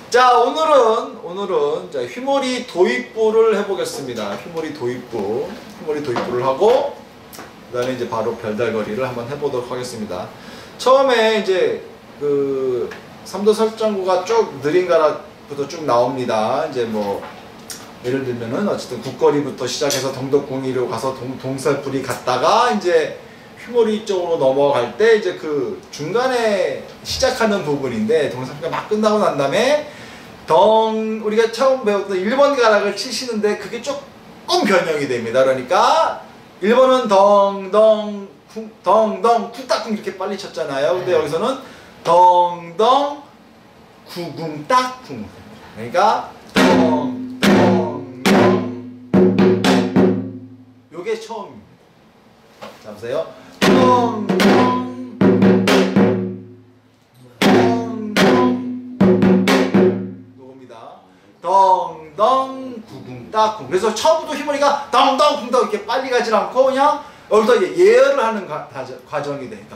자, 오늘은 자, 휘몰이 도입부를 해보겠습니다. 휘몰이 도입부를 하고 그다음에 이제 바로 별달거리를 한번 해보도록 하겠습니다. 처음에 이제 그 3도 설정구가 쭉 느린 가락부터 쭉 나옵니다. 이제 뭐 예를 들면은 어쨌든 국거리부터 시작해서 동덕궁이로 가서 동살풀이 갔다가 이제 휘몰이 쪽으로 넘어갈 때 이제 그 중간에 시작하는 부분인데 동살풀이가 막 끝나고 난 다음에 우리가 처음 배웠던 1번 가락을 치시는데 그게 조금 변형이 됩니다. 그러니까 1번은 덩덩 쿵딱쿵 이렇게 빨리 쳤잖아요. 근데 여기서는 덩덩 구궁딱쿵, 그러니까 요게 처음입니다. 자, 보세요. 요겁니다. 덩덩 구궁딱쿵. 그래서 처음부터 휘몰이가 덩덩 쿵딱 이렇게 빨리 가지 않고 그냥 여기서 예열을 하는 과정이 되니까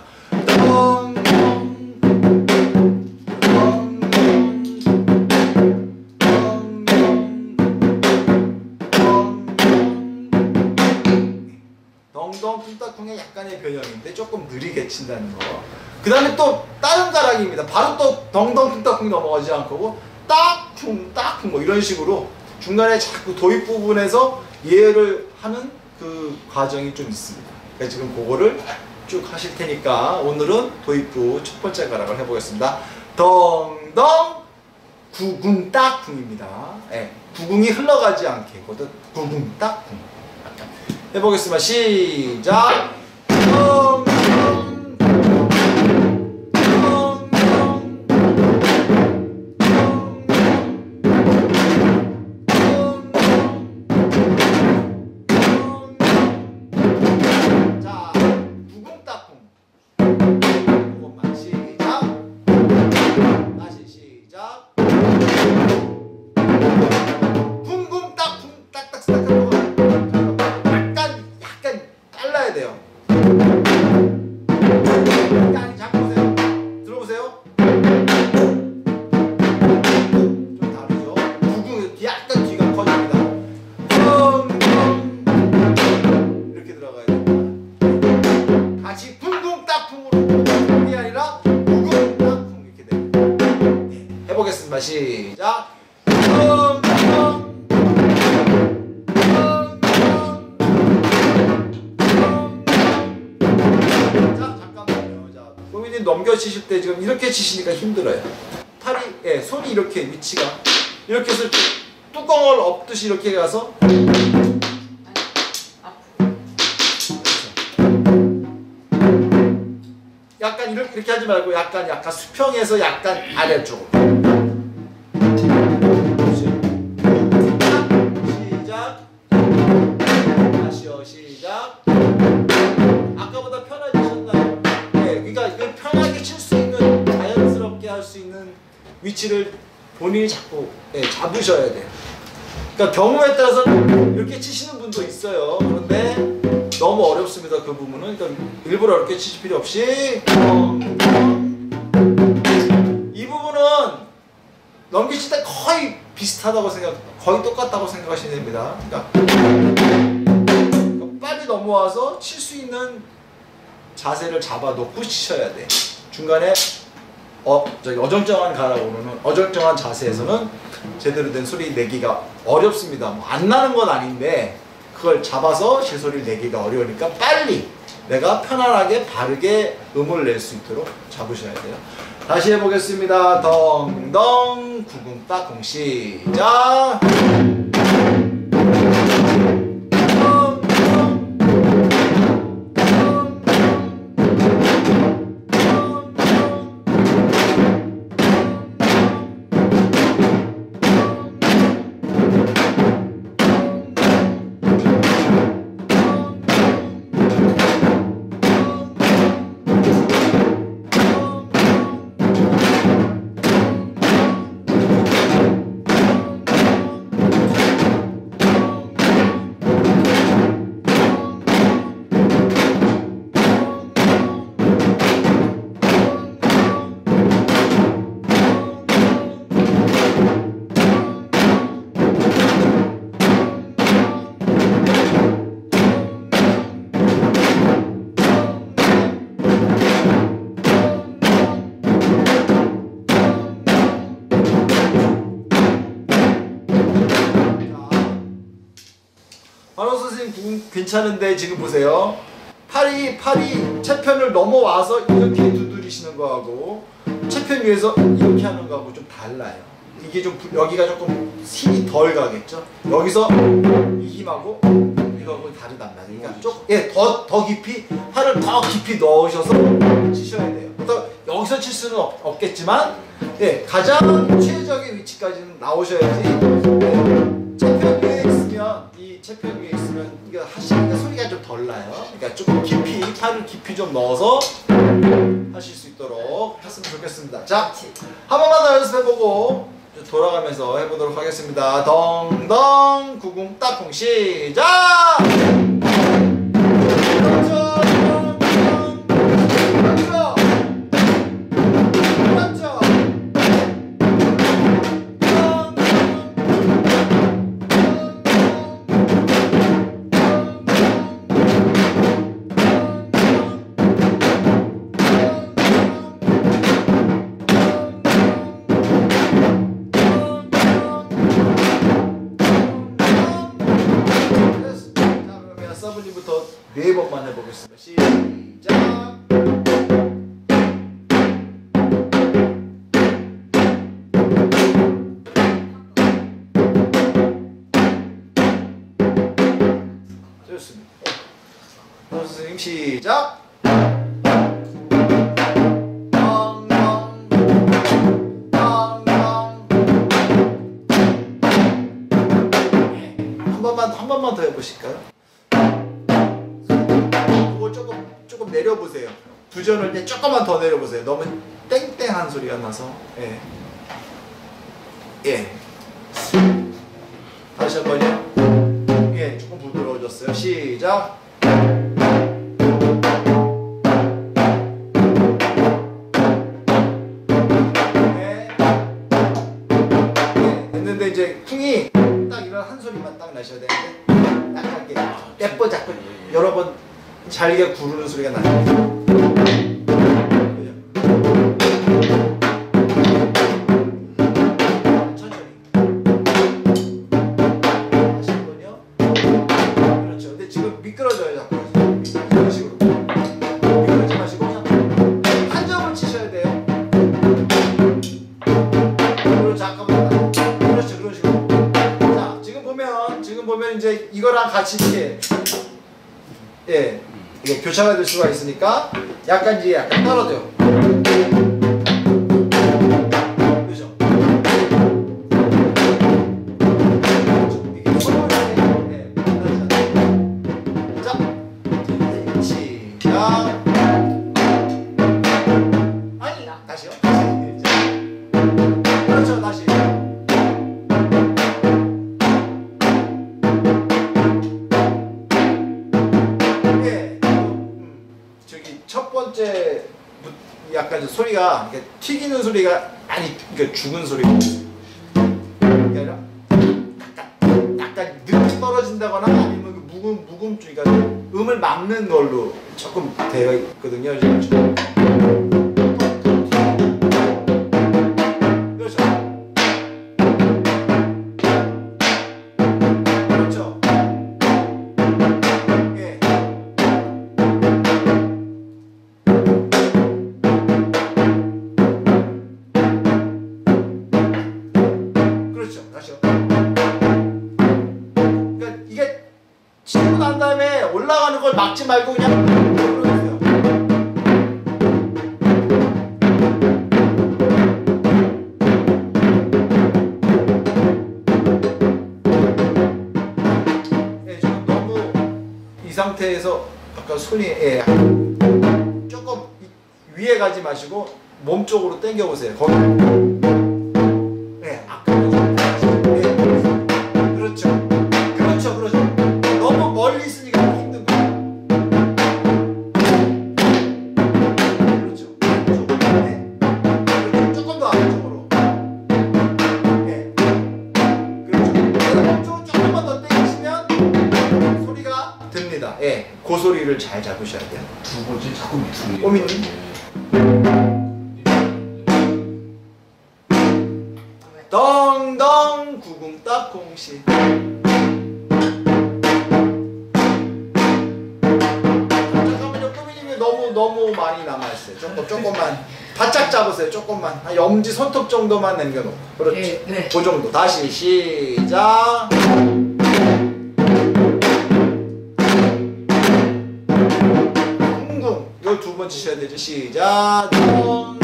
덩덩 쿵딱쿵의 약간의 변형인데 조금 느리게 친다는 거. 그 다음에 또 다른 가락입니다. 바로 또 덩덩 쿵딱쿵 넘어가지 않고 딱쿵 딱쿵 뭐 이런 식으로 중간에 자꾸 도입 부분에서 예열을 하는 그 과정이 좀 있습니다. 그러니까 지금 그거를 쭉 하실 테니까 오늘은 도입부 첫 번째 가락을 해보겠습니다. 덩덩 구궁딱쿵입니다. 네, 구궁이 흘러가지 않게 그것도 구궁딱쿵 해보겠습니다. 시작. 시작. 자, 잠깐만요. 자, 고민님 넘겨 치실 때 지금 이렇게 치시니까 힘들어요. 손이 이렇게 위치가 이렇게 해서 뚜껑을 엎듯이 이렇게 가서 약간 이렇게 하지 말고 약간 수평에서 약간 아래쪽으로. 시작. 아까보다 편해지셨나요? 네, 그러니까 편하게 칠 수 있는, 자연스럽게 할 수 있는 위치를 본인이 자꾸 잡으셔야 돼요. 그러니까 경우에 따라서 이렇게 치시는 분도 있어요. 그런데 너무 어렵습니다. 그 부분은. 그러니까 일부러 이렇게 치실 필요 없이 이 부분은 넘기실 때 거의 비슷하다고 거의 똑같다고 생각하시면 됩니다. 그러니까 빨리 넘어와서 칠 수 있는 자세를 잡아놓고 치셔야 돼. 중간에 어정쩡한 가락으로는 어정쩡한 자세에서는 제대로 된 소리 내기가 어렵습니다. 뭐 안 나는 건 아닌데 그걸 잡아서 실소리를 내기가 어려우니까 빨리 내가 편안하게 바르게 음을 낼 수 있도록 잡으셔야 돼요. 다시 해보겠습니다. 덩덩 구궁딱쿵 시작. 선생님 괜찮은데 지금 보세요. 팔이 채편을 넘어와서 이렇게 두드리시는 거하고 채편 위에서 이렇게 하는 거하고 좀 달라요. 이게 좀 여기가 조금 힘이 덜 가겠죠. 여기서 이 힘하고 이거하고 다르단 말이에요. 그러니까 더 깊이 팔을 더 깊이 넣으셔서 치셔야 돼요. 그래서 여기서 칠 수는 없겠지만 가장 최적의 위치까지는 나오셔야지. 채편 위에 있으면 채편 위에 있으면 이거 하시니까 소리가 좀 덜 나요. 그러니까 조금 깊이 팔을 깊이 좀 넣어서 하실 수 있도록 했으면 좋겠습니다. 자, 한 번만 더 연습해보고 돌아가면서 해보도록 하겠습니다. 덩덩 구궁 따콩 시작! 그렇죠. 그렇죠. 그렇죠. 서블리부터 4번만 해보겠습니다. 시작! 좋습니다. 선생님 시작! 한 번만 더 해보실까요? 조금 내려보세요. 부전을 때 조금만 더 내려보세요. 너무 땡땡한 소리가 나서. 다시 한 번요. 조금 부드러워졌어요. 시작. 됐는데 이제 쿵이 딱 이런 한 소리만 딱 나셔야 되는데 약간 이렇게 예뻐 자꾸 여러 번 잘게 구르는 소리가 나요. 천천히. 다시 한번요. 그렇죠. 근데 지금 미끄러져요 자꾸. 이런 식으로. 미끄러지 마시고 그냥 한 점을 치셔야 돼요. 그리고 잠깐만. 그렇죠. 그런 식으로. 자, 지금 보면 이제 이거랑 같이 이렇게 이게 교차가 될 수가 있으니까 약간 떨어져요. 그죠? 이게 서로를 자, 시작. 아니, 다시요. 그렇죠, 다시. 첫 번째 약간 소리가 튀기는 소리가 그러니까 죽은 소리가 아니라 약간 늦게 떨어진다거나 아니면 묵음 그러니까 음을 막는 걸로 조금 되어 있거든요. 그렇죠. 그렇죠. 그러니까 이게 치고 난 다음에 올라가는 걸 막지 말고 그냥 눌러주세요. 지금 너무 이 상태에서 아까 손이 조금 위에 가지 마시고 몸 쪽으로 당겨 보세요. 거기. 그렇죠. 너무 멀리 있으니까 힘든 거예요. 그렇죠. 조금 더 아래쪽으로. 그렇죠. 조금만 더 당기시면 소리가 듭니다. 그 소리를 잘 잡으셔야 돼요. 두 번째 자꾸 밑으로. 꼬미님. 덩덩 구궁 따콩시. 많이 남아있어요. 조금만 바짝 잡으세요. 조금만 한 엄지 손톱 정도만 남겨놓고. 그렇지. 네. 그 정도. 다시 시작. 둥둥. 이걸 두 번 치셔야 되죠. 시작. 둥둥.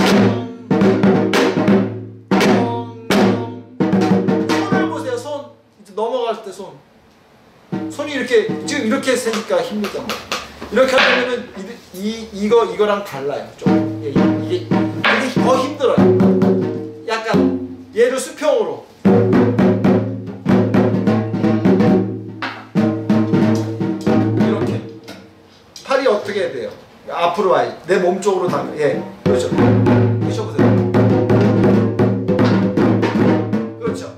손을 보세요. 손. 이제 넘어갈 때 손. 손이 이렇게 지금 이렇게 세니까 힘들단 말이에요. 이렇게 하면은 이거랑 달라요. 좀 이게 더 힘들어요. 약간 얘를 수평으로. 이렇게 팔이 어떻게 해야 돼요? 앞으로 와요. 내 몸 쪽으로 당겨. 예, 그렇죠. 드셔보세요. 그렇죠.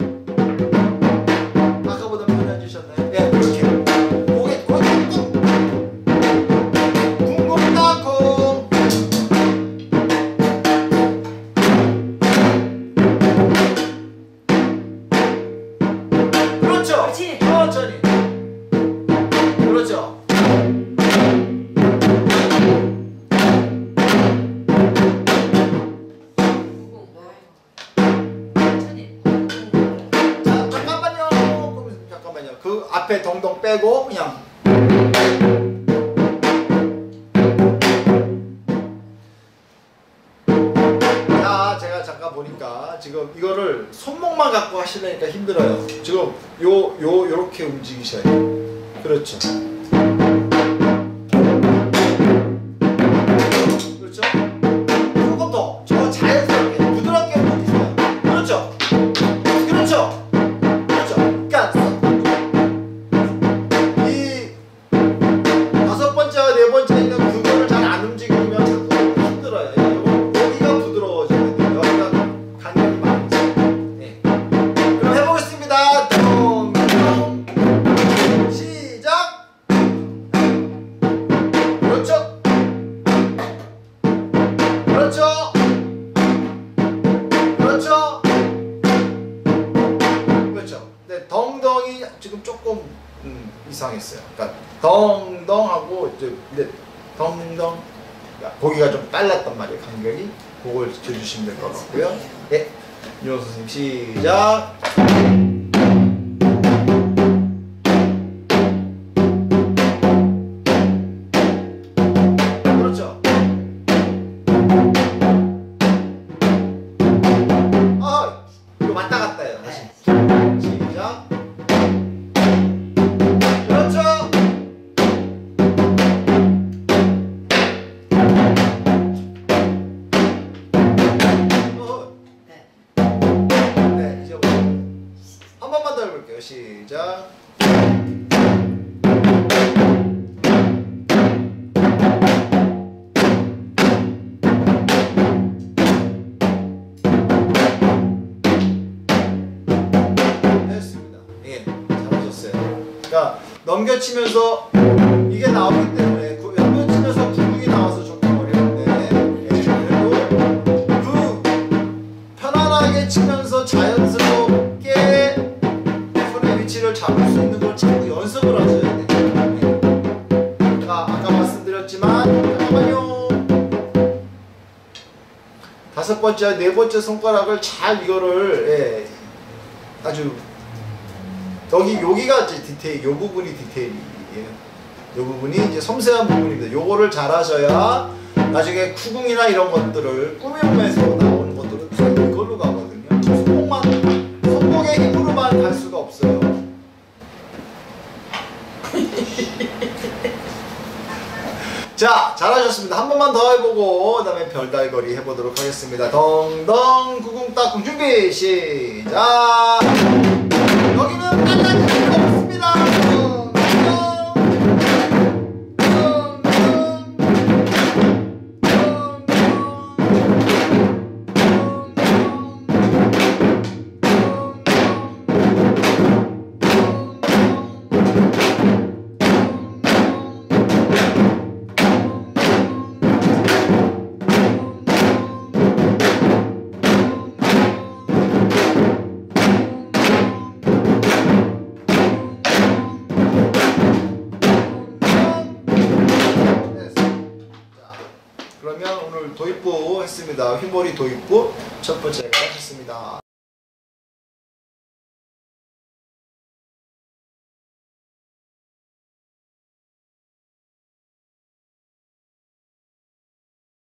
아까보다 편해지셨나요? 예, 이렇게. 고개 꾹. 쿵쿵 따쿵. 그렇죠. 그렇지. 천천히. 그렇죠. 자, 잠깐만요. 그 앞에 덩덩 빼고 그냥. 자, 제가 잠깐 보니까 지금 이거를 손목만 갖고 하시려니까 힘들어요. 지금 요렇게 움직이셔야 돼요. 그렇죠. 그렇죠. 조금 더. 저 자연스럽게 부드럽게 움직이세요. 그렇죠. 그렇죠. 그렇죠. 그러니까 이 다섯 번째와 네 번째는 그거를 잘 안 움직이면 자꾸 힘들어요. 여기가 부드러워져야 돼요. 여기가 간격이 많죠. 네. 그럼 해보겠습니다. 둥둥. 시작. 그렇죠. 그렇죠. 그렇죠. 그렇죠. 네, 덩덩이 지금 조금 이상했어요. 그러니까 덩덩하고 이제 덩덩. 거기가 좀 빨랐단 말이에요. 간격이. 그걸 지켜주시면 될 것 같고요. 네, 윤호 선생님 시작. 그렇죠. 이거 왔다 갔다 해요. 다시. 시작. 그렇죠. 네, 이제 한 번만 더 해볼게요. 시작. 됐습니다. 예, 잘하셨어요. 그러니까 넘겨치면서 이게 나오기 때문에 넘겨치면서 구멍이 나와서 조금 어려운데, 예, 그래도 편안하게 치면서 자연스럽게 손의 위치를 잡을 수 있는 걸 자꾸 연습을 하셔야 돼요. 예. 아까 말씀드렸지만 잠깐만요. 다섯 번째, 네 번째 손가락을 잘 이거를, 예, 아주 여기가 이제 디테일, 요 부분이 디테일이에요. 요 부분이 이제 섬세한 부분입니다. 요거를 잘 하셔야 나중에 쿠궁이나 이런 것들을 꾸밈에서 나오는 것들은 다 이걸로 가거든요. 손목의 힘으로만 갈 수가 없어요. 자, 잘하셨습니다. 한 번만 더 해보고 그 다음에 별달거리 해보도록 하겠습니다. 덩덩 구궁 따궁 준비 시작. 여기는 빨라질 수가 없습니다. 오늘 도입부 했습니다. 휘몰이 도입부 첫 번째가 했습니다.